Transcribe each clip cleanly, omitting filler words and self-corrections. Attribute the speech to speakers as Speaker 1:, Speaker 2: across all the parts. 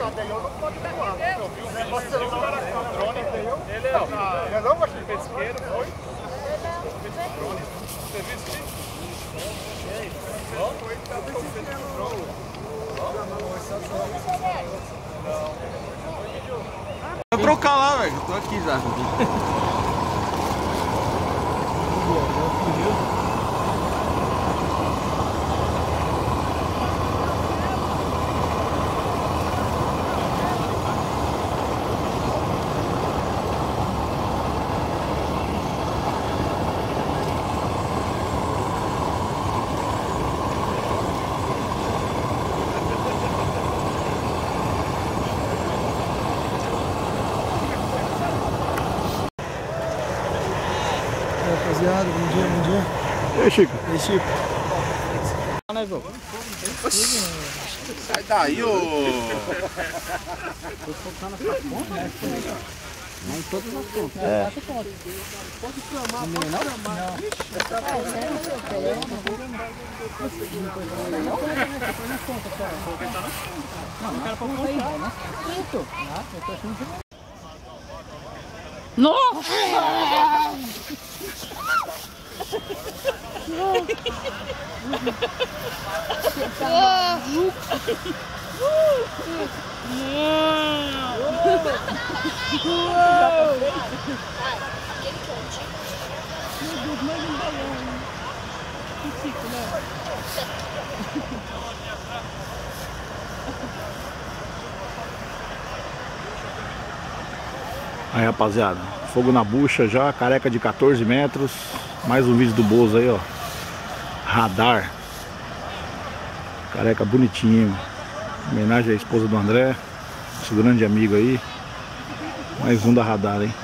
Speaker 1: Vou trocar lá, velho. Tô aqui já.
Speaker 2: Rapaziada, bom dia, bom dia.
Speaker 1: E aí, Chico?
Speaker 2: E aí, Chico?
Speaker 1: Sai daí, ô!
Speaker 3: Tô focando essa ponta, né? Em todas as pontas.
Speaker 1: É.
Speaker 3: Pode clamar, não? Não, não quero pra ponta aí, né? Isso! Eu tô achando que... Nossa!
Speaker 1: Aí, rapaziada, fogo na bucha já, careca de 14 metros. Mais um vídeo do Bozo aí, ó. Radar. Careca bonitinho. Homenagem à esposa do André, nosso grande amigo aí. Mais um da Radar, hein.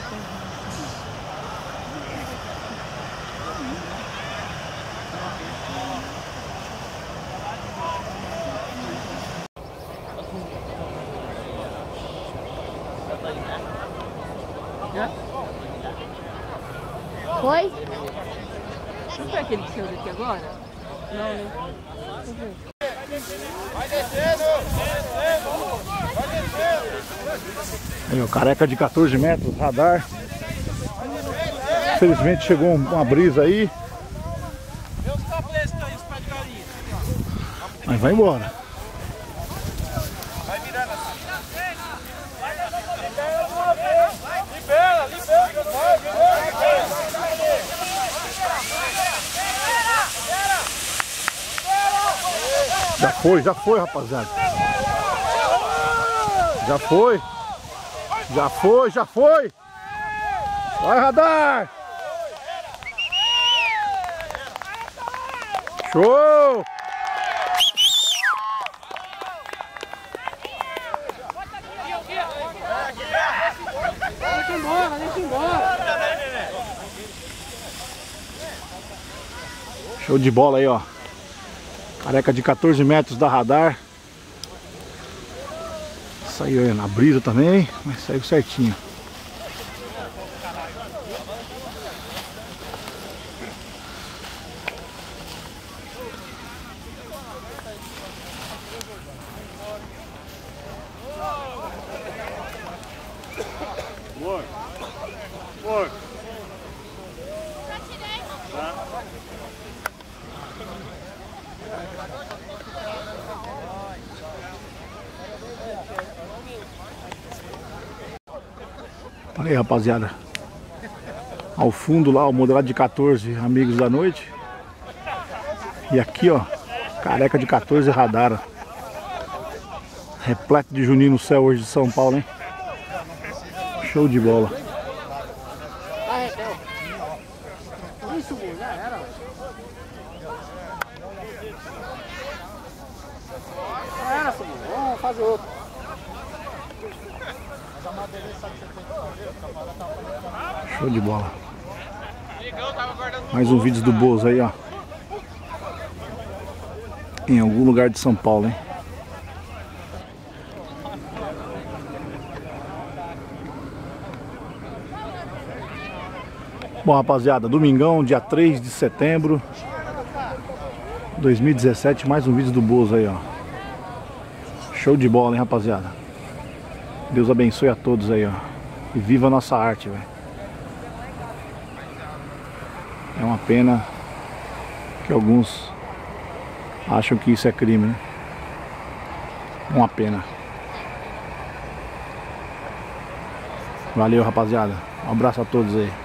Speaker 4: Foi?
Speaker 3: Não foi aquele que saiu daqui agora? Não, né?
Speaker 5: Vai descendo! Vai descendo!
Speaker 1: Aí, ó, careca de 14 metros, radar. Infelizmente chegou uma brisa aí. Mas vai embora.
Speaker 5: Vai virando assim. Libera, libera!
Speaker 1: Já foi, rapaziada. Já foi. Já foi. Vai, radar. Show.
Speaker 3: Deixa embora.
Speaker 1: Show de bola aí, ó. Careca de 14 metros da Radar. Saiu aí na brisa também, mas saiu certinho.
Speaker 5: Boa.
Speaker 1: Olha aí, rapaziada. Ao fundo lá, o modelado de 14, amigos da noite. E aqui, ó, careca de 14 Radar. Repleto de Juninho no céu hoje de São Paulo, hein? Show de bola.
Speaker 3: Isso, já era. Já era, vamos fazer outro.
Speaker 1: Show de bola. Mais um vídeo do Bozo aí, ó. Em algum lugar de São Paulo, hein? Bom, rapaziada, domingão, dia 3 de setembro 2017, mais um vídeo do Bozo aí, ó. Show de bola, hein, rapaziada. Deus abençoe a todos aí, ó. E viva a nossa arte, velho. É uma pena que alguns acham que isso é crime, né? Uma pena. Valeu, rapaziada. Um abraço a todos aí.